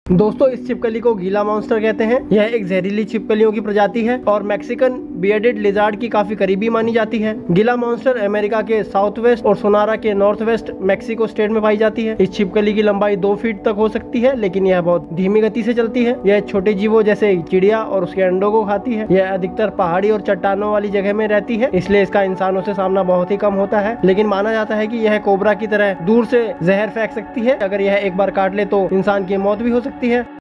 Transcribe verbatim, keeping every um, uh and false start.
दोस्तों इस छिपकली को गीला मॉन्स्टर कहते हैं। यह एक जहरीली छिपकलियों की प्रजाति है और मैक्सिकन बियर्डेड लिजार्ड की काफी करीबी मानी जाती है। गीला मॉन्स्टर अमेरिका के साउथ वेस्ट और सोनारा के नॉर्थ वेस्ट मैक्सिको स्टेट में पाई जाती है। इस छिपकली की लंबाई दो फीट तक हो सकती है, लेकिन यह बहुत धीमी गति से चलती है। यह छोटे जीवों जैसे चिड़िया और उसके अंडों को खाती है। यह अधिकतर पहाड़ी और चट्टानों वाली जगह में रहती है, इसलिए इसका इंसानों से सामना बहुत ही कम होता है। लेकिन माना जाता है कि यह कोबरा की तरह दूर से जहर फेंक सकती है। अगर यह एक बार काट ले तो इंसान की मौत भी हो सकती है।